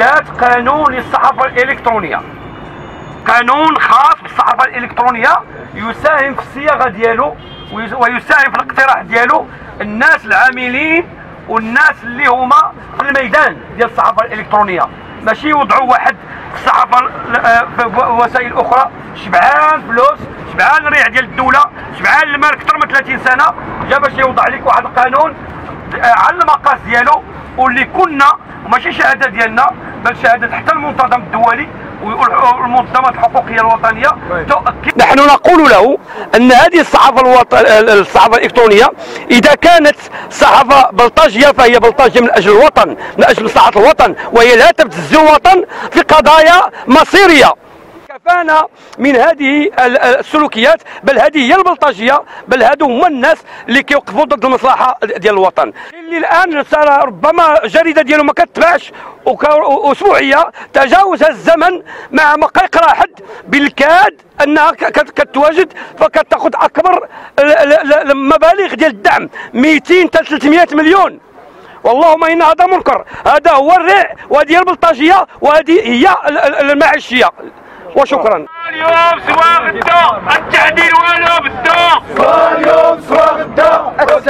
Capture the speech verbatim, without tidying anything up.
احداث قانون للصحافه الالكترونيه، قانون خاص بالصحافه الالكترونيه يساهم في الصياغه ديالو ويساهم في الاقتراح ديالو الناس العاملين والناس اللي هما في الميدان ديال الصحافه الالكترونيه، ماشي يوضعوا واحد في الصحافه في وسائل اخرى شبعان فلوس، شبعان ريع ديال الدوله، شبعان المال اكثر من ثلاثين سنه، جا باش يوضع لك واحد القانون على المقاس ديالو واللي كنا وماشي شهاده ديالنا بل شهاده حتى المنظمه الدولي والمنظمات الحقوقيه الوطنيه تؤكد. نحن نقول له ان هذه الصحافه الوط... الصحافه الالكترونيه اذا كانت صحافه بلطجيه فهي بلطجيه من اجل الوطن، من اجل مصلحه الوطن، وهي لا تبتز الوطن في قضايا مصيريه. كفانا من هذه السلوكيات، بل هذه هي البلطجيه، بل هادو هما الناس اللي كيوقفوا ضد المصلحه ديال الوطن. اللي الان ربما جريده ديالو ما كتباعش اسبوعيه، تجاوز الزمن مع ما كيقرا حد بالكاد انها كتواجد فكتاخذ اكبر المبالغ ديال الدعم مئتين حتى ثلاثمئة مليون. واللهم ان هذا منكر، هذا هو الريع وهذه البلطجيه وهذه هي المعيشيه. وشكرا. اليوم سوا غدا التعديل ولا بدا، اليوم سوا غدا